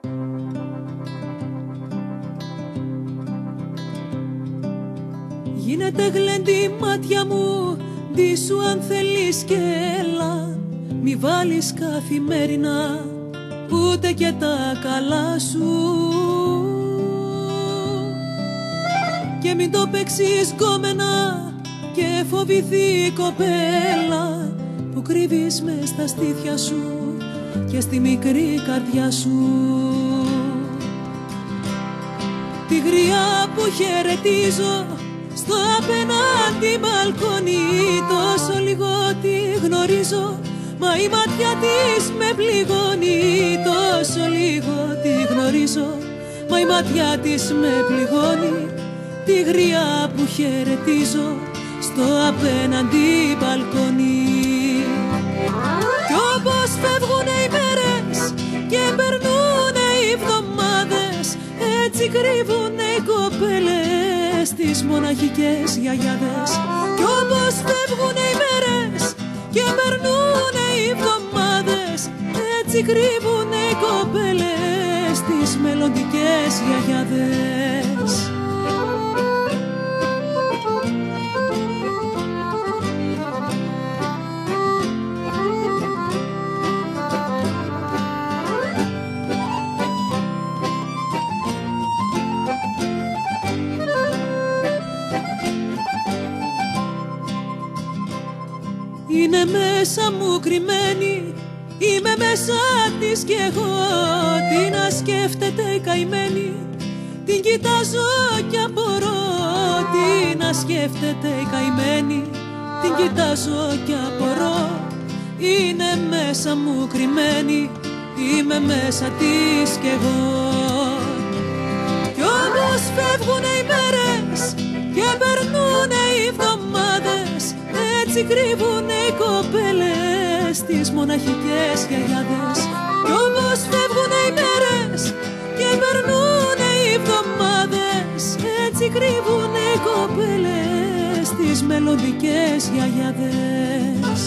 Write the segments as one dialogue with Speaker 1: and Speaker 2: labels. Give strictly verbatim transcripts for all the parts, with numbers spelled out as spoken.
Speaker 1: Γίνεται γλέντι μάτια μου, ντύσου αν θέλεις κι έλα. Μη βάλεις καθημερινά ούτε και τα καλά σου. Και μην το παίξεις γκόμενα και φοβηθεί η κοπέλα που κρύβεις μες στα στήθια σου και στη μικρή καρδιά σου. Τη γριά που χαιρετίζω στο απέναντι μπαλκόνι, τόσο λίγο τη γνωρίζω, μα η ματιά της με πληγώνει. Τόσο λίγο τη γνωρίζω, μα η ματιά της με πληγώνει. Τη γριά που χαιρετίζω στο απέναντι μπαλκόνι. Κι όπως φεύγουνε οι μέρες και περνούνε οι εβδομάδες, έτσι κρύβουνε οι κοπέλες τις μοναχικές γιαγιάδες. Κι όπως φεύγουνε οι μέρες και περνούνε οι εβδομάδες, έτσι κρύβουνε οι κοπέλες τις μελλοντικές γιαγιάδες. Είναι μέσα μου κρυμμένη, είμαι μέσα της κι εγώ. Τι να σκέφτεται η καημένη, την κοιτάζω κι απορώ. Τι να σκέφτεται η καημένη, την κοιτάζω κι απορώ. Είναι μέσα μου κρυμμένη, είμαι μέσα της κι εγώ. Κι όμως φεύγουνε οι μέρες και περνούνε οι εβδομάδες, έτσι κρύβουνε οι κοπέλες τις μοναχικές γιαγιάδες. Κι όμως φεύγουνε οι μέρες και περνούνε οι εβδομάδες, έτσι κρύβουνε οι κοπέλες τις μελλοντικές γιαγιάδες.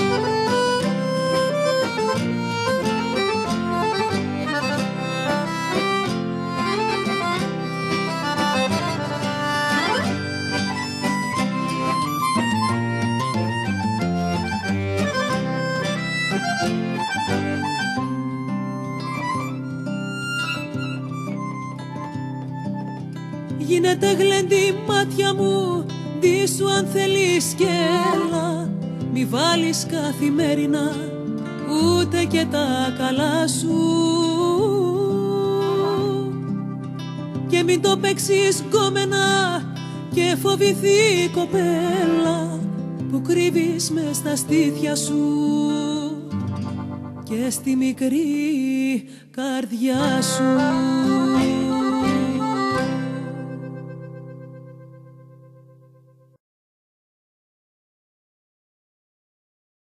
Speaker 1: Γίνεται γλέντι μάτια μου, ντύσου αν θέλεις κι έλα. Μη βάλεις καθημερινά ούτε και τα καλά σου. Και μην το παίξεις γκόμενα και φοβηθεί η κοπέλα που κρύβεις μες στα στήθια σου και στη μικρή καρδιά σου.